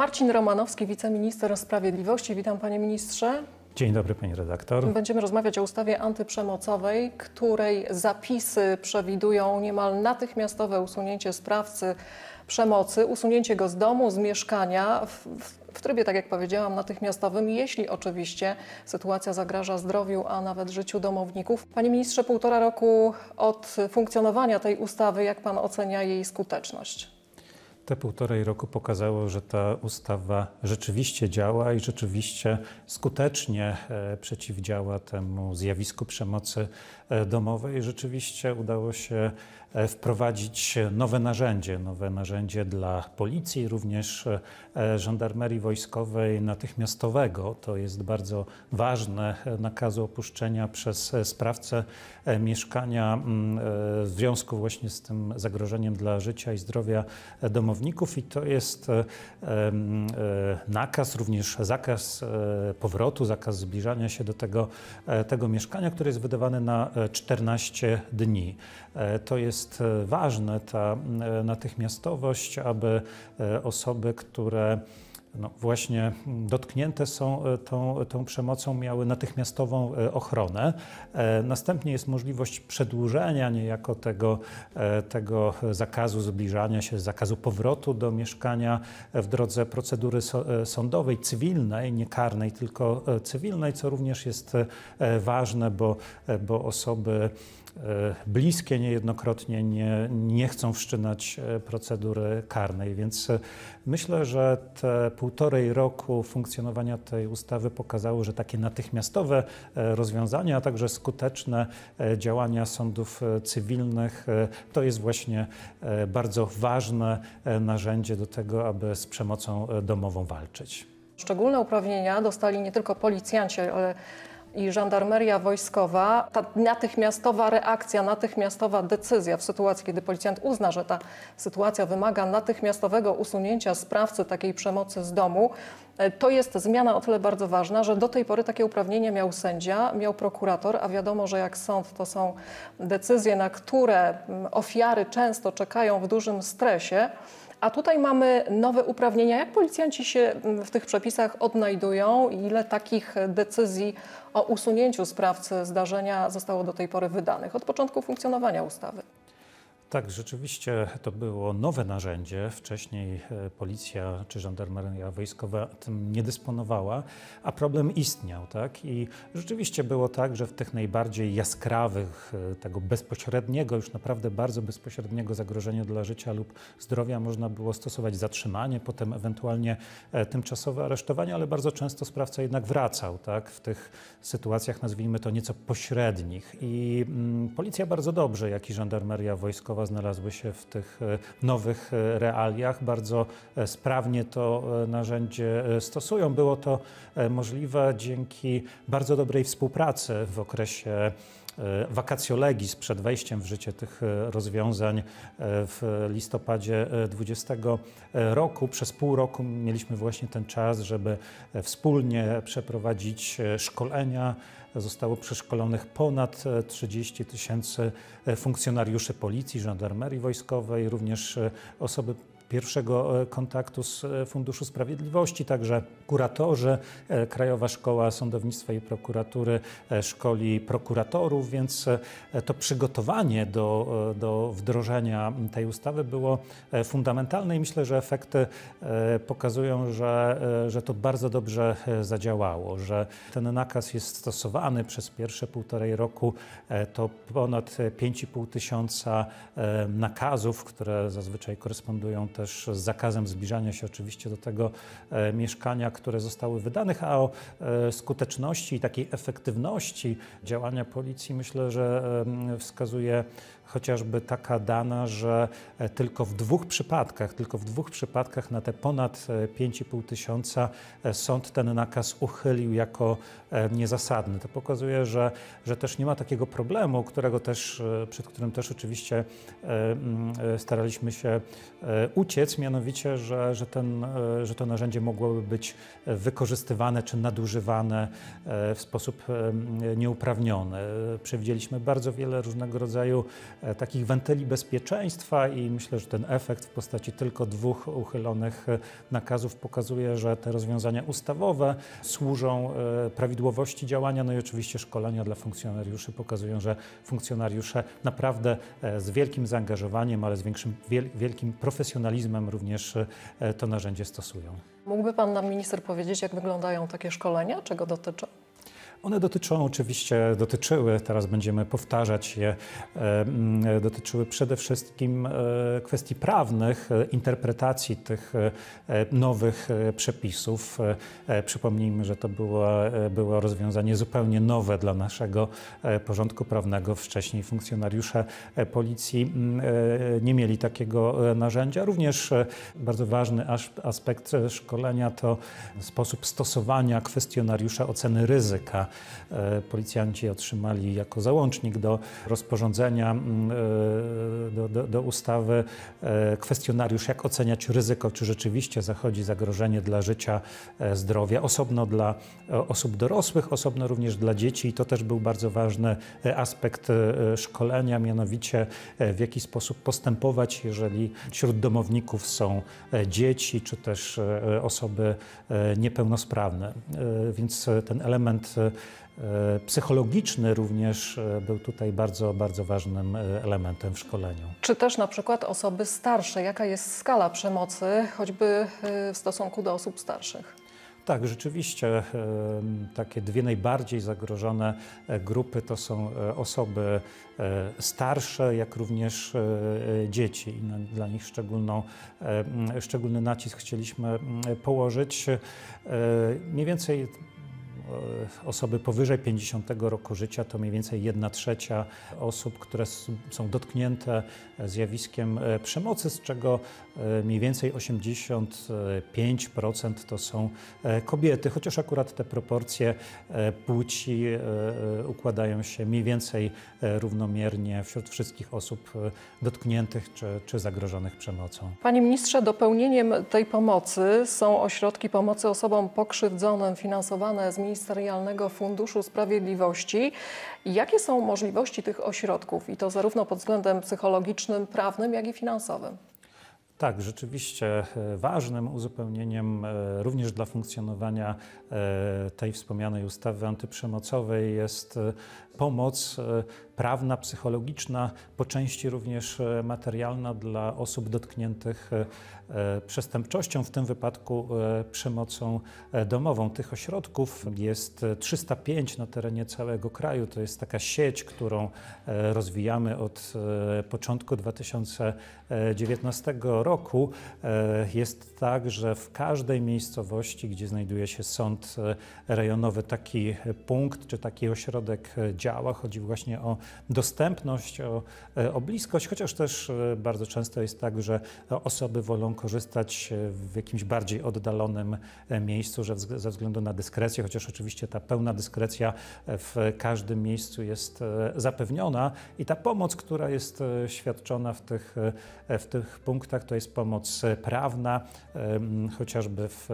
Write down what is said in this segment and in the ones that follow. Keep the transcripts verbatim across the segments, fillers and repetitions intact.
Marcin Romanowski, wiceminister sprawiedliwości. Witam, panie ministrze. Dzień dobry, pani redaktor. Będziemy rozmawiać o ustawie antyprzemocowej, której zapisy przewidują niemal natychmiastowe usunięcie sprawcy przemocy, usunięcie go z domu, z mieszkania w, w trybie, tak jak powiedziałam, natychmiastowym, jeśli oczywiście sytuacja zagraża zdrowiu, a nawet życiu domowników. Panie ministrze, półtora roku od funkcjonowania tej ustawy, jak pan ocenia jej skuteczność? Te półtorej roku pokazało, że ta ustawa rzeczywiście działa i rzeczywiście skutecznie przeciwdziała temu zjawisku przemocy domowej. Rzeczywiście udało się wprowadzić nowe narzędzie, nowe narzędzie dla policji, również żandarmerii wojskowej natychmiastowego. To jest bardzo ważne, nakazu opuszczenia przez sprawcę mieszkania w związku właśnie z tym zagrożeniem dla życia i zdrowia domowników. I to jest nakaz, również zakaz powrotu, zakaz zbliżania się do tego, tego mieszkania, który jest wydawany na czternaście dni. To jest ważne, ta natychmiastowość, aby osoby, które no właśnie dotknięte są tą, tą przemocą, miały natychmiastową ochronę. Następnie jest możliwość przedłużenia niejako tego, tego zakazu zbliżania się, zakazu powrotu do mieszkania w drodze procedury sądowej, cywilnej, nie karnej, tylko cywilnej, co również jest ważne, bo, bo osoby bliskie niejednokrotnie nie, nie chcą wszczynać procedury karnej, więc myślę, że te półtorej roku funkcjonowania tej ustawy pokazało, że takie natychmiastowe rozwiązania, a także skuteczne działania sądów cywilnych to jest właśnie bardzo ważne narzędzie do tego, aby z przemocą domową walczyć. Szczególne uprawnienia dostali nie tylko policjanci, ale i żandarmeria wojskowa. Ta natychmiastowa reakcja, natychmiastowa decyzja w sytuacji, kiedy policjant uzna, że ta sytuacja wymaga natychmiastowego usunięcia sprawcy takiej przemocy z domu, to jest zmiana o tyle bardzo ważna, że do tej pory takie uprawnienie miał sędzia, miał prokurator, a wiadomo, że jak sąd to są decyzje, na które ofiary często czekają w dużym stresie. A tutaj mamy nowe uprawnienia. Jak policjanci się w tych przepisach odnajdują i ile takich decyzji o usunięciu sprawcy zdarzenia zostało do tej pory wydanych od początku funkcjonowania ustawy? Tak, rzeczywiście to było nowe narzędzie. Wcześniej policja czy żandarmeria wojskowa tym nie dysponowała, a problem istniał, tak? I rzeczywiście było tak, że w tych najbardziej jaskrawych, tego bezpośredniego, już naprawdę bardzo bezpośredniego zagrożenia dla życia lub zdrowia można było stosować zatrzymanie, potem ewentualnie tymczasowe aresztowanie, ale bardzo często sprawca jednak wracał, tak? W tych sytuacjach, nazwijmy to nieco pośrednich. I mm, policja bardzo dobrze, jak i żandarmeria wojskowa znalazły się w tych nowych realiach. Bardzo sprawnie to narzędzie stosują. Było to możliwe dzięki bardzo dobrej współpracy w okresie vacatio legis przed wejściem w życie tych rozwiązań w listopadzie dwudziestego roku. Przez pół roku mieliśmy właśnie ten czas, żeby wspólnie przeprowadzić szkolenia. Zostało przeszkolonych ponad trzydzieści tysięcy funkcjonariuszy policji, żandarmerii wojskowej, również osoby pierwszego kontaktu z Funduszu Sprawiedliwości, także kuratorzy. Krajowa Szkoła Sądownictwa i Prokuratury szkoli prokuratorów, więc to przygotowanie do, do wdrożenia tej ustawy było fundamentalne i myślę, że efekty pokazują, że, że to bardzo dobrze zadziałało, że ten nakaz jest stosowany przez pierwsze półtorej roku. To ponad pięć i pół tysiąca nakazów, które zazwyczaj korespondują też też z zakazem zbliżania się oczywiście do tego e, mieszkania, które zostały wydanych, a o e, skuteczności i takiej efektywności działania policji myślę, że e, wskazuje chociażby taka dana, że tylko w dwóch przypadkach, tylko w dwóch przypadkach na te ponad pięć i pół tysiąca sąd ten nakaz uchylił jako niezasadny. To pokazuje, że, że też nie ma takiego problemu, którego też, przed którym też oczywiście staraliśmy się uciec, mianowicie, że, że, ten, że to narzędzie mogłoby być wykorzystywane czy nadużywane w sposób nieuprawniony. Przewidzieliśmy bardzo wiele różnego rodzaju takich wentyli bezpieczeństwa i myślę, że ten efekt w postaci tylko dwóch uchylonych nakazów pokazuje, że te rozwiązania ustawowe służą prawidłowości działania, no i oczywiście szkolenia dla funkcjonariuszy pokazują, że funkcjonariusze naprawdę z wielkim zaangażowaniem, ale z większym, wielkim profesjonalizmem również to narzędzie stosują. Mógłby Pan nam, minister, powiedzieć, jak wyglądają takie szkolenia, czego dotyczą? One dotyczą, oczywiście dotyczyły, teraz będziemy powtarzać je, dotyczyły przede wszystkim kwestii prawnych, interpretacji tych nowych przepisów. Przypomnijmy, że to było, było rozwiązanie zupełnie nowe dla naszego porządku prawnego. Wcześniej funkcjonariusze policji nie mieli takiego narzędzia. Również bardzo ważny aspekt szkolenia to sposób stosowania kwestionariusza oceny ryzyka. Policjanci otrzymali jako załącznik do rozporządzenia, do, do, do ustawy kwestionariusz, jak oceniać ryzyko, czy rzeczywiście zachodzi zagrożenie dla życia, zdrowia, osobno dla osób dorosłych, osobno również dla dzieci. I to też był bardzo ważny aspekt szkolenia, mianowicie w jaki sposób postępować, jeżeli wśród domowników są dzieci, czy też osoby niepełnosprawne. Więc ten element psychologiczny również był tutaj bardzo, bardzo ważnym elementem w szkoleniu. Czy też na przykład osoby starsze? Jaka jest skala przemocy, choćby w stosunku do osób starszych? Tak, rzeczywiście takie dwie najbardziej zagrożone grupy to są osoby starsze, jak również dzieci. I dla nich szczególną, szczególny nacisk chcieliśmy położyć. Mniej więcej osoby powyżej pięćdziesiątego roku życia to mniej więcej jedna trzecia osób, które są dotknięte zjawiskiem przemocy, z czego mniej więcej osiemdziesiąt pięć procent to są kobiety, chociaż akurat te proporcje płci układają się mniej więcej równomiernie wśród wszystkich osób dotkniętych czy, czy zagrożonych przemocą. Panie ministrze, dopełnieniem tej pomocy są ośrodki pomocy osobom pokrzywdzonym finansowane z Ministerialnego Funduszu Sprawiedliwości. Jakie są możliwości tych ośrodków i to zarówno pod względem psychologicznym, prawnym, jak i finansowym? Tak, rzeczywiście ważnym uzupełnieniem również dla funkcjonowania tej wspomnianej ustawy antyprzemocowej jest pomoc prawna, psychologiczna, po części również materialna dla osób dotkniętych przestępczością, w tym wypadku przemocą domową. Tych ośrodków jest trzysta pięć na terenie całego kraju. To jest taka sieć, którą rozwijamy od początku dwa tysiące dziewiętnastego roku. Jest tak, że w każdej miejscowości, gdzie znajduje się sąd rejonowy, taki punkt czy taki ośrodek działa. Chodzi właśnie o dostępność, o, o bliskość, chociaż też bardzo często jest tak, że osoby wolą korzystać w jakimś bardziej oddalonym miejscu że ze względu na dyskrecję, chociaż oczywiście ta pełna dyskrecja w każdym miejscu jest zapewniona i ta pomoc, która jest świadczona w tych, w tych punktach, to jest pomoc prawna, chociażby w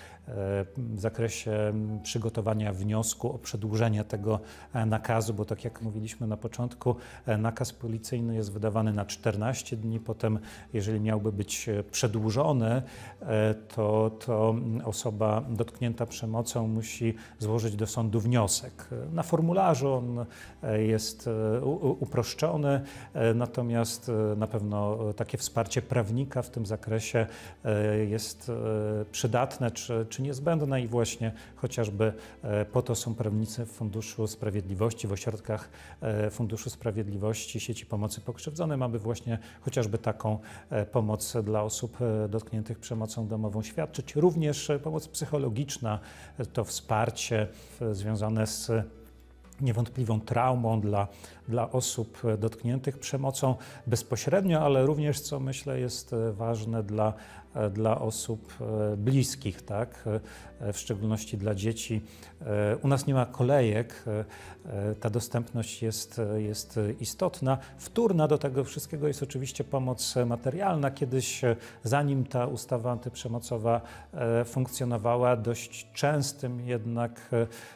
w zakresie przygotowania wniosku o przedłużenie tego nakazu, bo tak jak mówiliśmy na początku, nakaz policyjny jest wydawany na czternaście dni, potem jeżeli miałby być przedłużony, to, to osoba dotknięta przemocą musi złożyć do sądu wniosek. Na formularzu on jest uproszczony, natomiast na pewno takie wsparcie prawnika w tym zakresie jest przydatne czy, czy niezbędne i właśnie chociażby po to są prawnicy w Funduszu Sprawiedliwości, w ośrodkach Funduszu Sprawiedliwości, sieci pomocy pokrzywdzonym, aby właśnie chociażby taką pomoc dla osób dotkniętych przemocą domową świadczyć. Również pomoc psychologiczna, to wsparcie związane z niewątpliwą traumą dla dla osób dotkniętych przemocą bezpośrednio, ale również, co myślę jest ważne, dla, dla osób bliskich, tak? W szczególności dla dzieci. U nas nie ma kolejek, ta dostępność jest, jest istotna. Wtórna do tego wszystkiego jest oczywiście pomoc materialna. Kiedyś, zanim ta ustawa antyprzemocowa funkcjonowała, dość częstym jednak,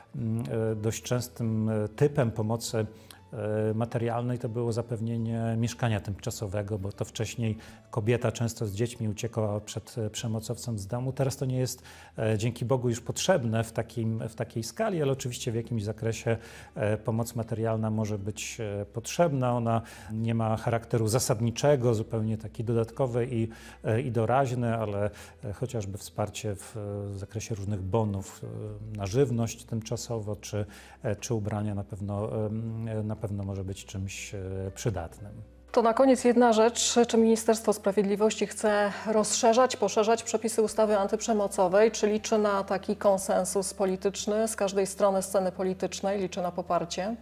dość częstym typem pomocy materialnej to było zapewnienie mieszkania tymczasowego, bo to wcześniej kobieta często z dziećmi uciekała przed przemocowcem z domu. Teraz to nie jest, dzięki Bogu, już potrzebne w, takim, w takiej skali, ale oczywiście w jakimś zakresie pomoc materialna może być potrzebna. Ona nie ma charakteru zasadniczego, zupełnie taki dodatkowy i, i doraźny, ale chociażby wsparcie w zakresie różnych bonów na żywność tymczasowo, czy, czy ubrania na pewno, na pewno może być czymś przydatnym. To na koniec jedna rzecz. Czy Ministerstwo Sprawiedliwości chce rozszerzać, poszerzać przepisy ustawy antyprzemocowej? Czy liczy na taki konsensus polityczny z każdej strony sceny politycznej? Liczy na poparcie?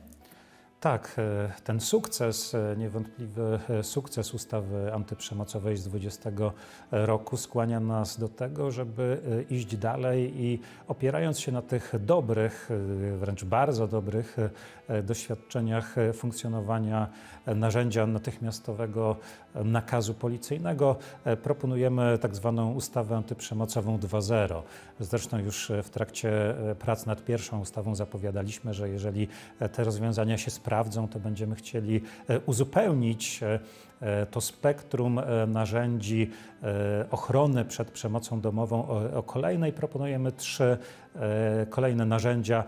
Tak, ten sukces, niewątpliwy sukces ustawy antyprzemocowej z dwudziestego roku skłania nas do tego, żeby iść dalej i opierając się na tych dobrych, wręcz bardzo dobrych doświadczeniach funkcjonowania narzędzia natychmiastowego nakazu policyjnego, proponujemy tak zwaną ustawę antyprzemocową dwa zero. Zresztą już w trakcie prac nad pierwszą ustawą zapowiadaliśmy, że jeżeli te rozwiązania się sprawdzą, to będziemy chcieli uzupełnić to spektrum narzędzi ochrony przed przemocą domową o, o kolejne i proponujemy trzy kolejne narzędzia,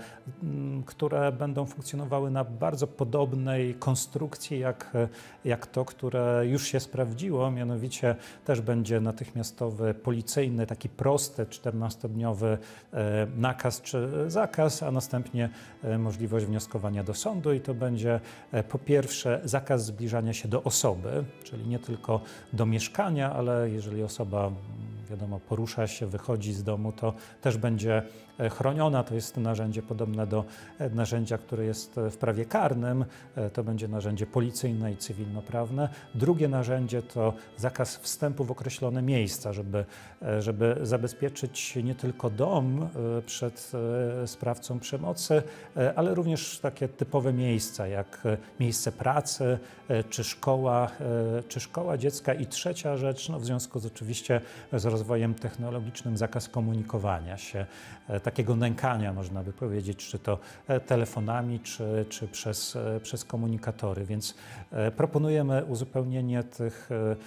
które będą funkcjonowały na bardzo podobnej konstrukcji jak, jak to, które już się sprawdziło, mianowicie też będzie natychmiastowy, policyjny, taki prosty, czternastodniowy nakaz czy zakaz, a następnie możliwość wnioskowania do sądu i to będzie po pierwsze zakaz zbliżania się do osoby, czyli nie tylko do mieszkania, ale jeżeli osoba, wiadomo, porusza się, wychodzi z domu, to też będzie chroniona. To jest narzędzie podobne do narzędzia, które jest w prawie karnym. To będzie narzędzie policyjne i cywilnoprawne. Drugie narzędzie to zakaz wstępu w określone miejsca, żeby, żeby zabezpieczyć nie tylko dom przed sprawcą przemocy, ale również takie typowe miejsca, jak miejsce pracy, czy szkoła, czy szkoła dziecka. I trzecia rzecz, no w związku z oczywiście z rozwojem technologicznym, zakaz komunikowania się, takiego nękania, można by powiedzieć, czy to telefonami, czy, czy przez, przez komunikatory. Więc proponujemy uzupełnienie tych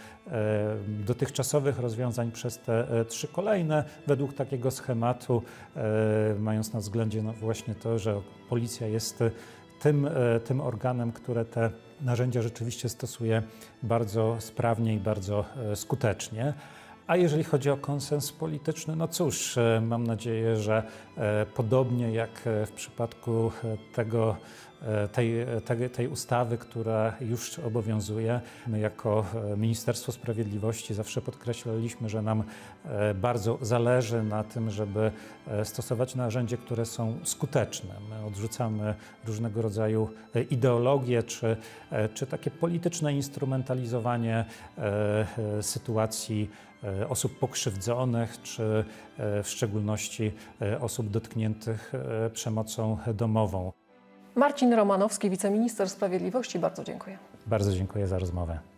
dotychczasowych rozwiązań przez te trzy kolejne, według takiego schematu, mając na względzie no właśnie to, że policja jest tym, tym organem, które te narzędzia rzeczywiście stosuje bardzo sprawnie i bardzo skutecznie. A jeżeli chodzi o konsens polityczny, no cóż, mam nadzieję, że podobnie jak w przypadku tego, tej, tej, tej ustawy, która już obowiązuje, my jako Ministerstwo Sprawiedliwości zawsze podkreślaliśmy, że nam bardzo zależy na tym, żeby stosować narzędzia, które są skuteczne. My odrzucamy różnego rodzaju ideologie czy, czy takie polityczne instrumentalizowanie sytuacji osób pokrzywdzonych, czy w szczególności osób dotkniętych przemocą domową. Marcin Romanowski, wiceminister sprawiedliwości, bardzo dziękuję. Bardzo dziękuję za rozmowę.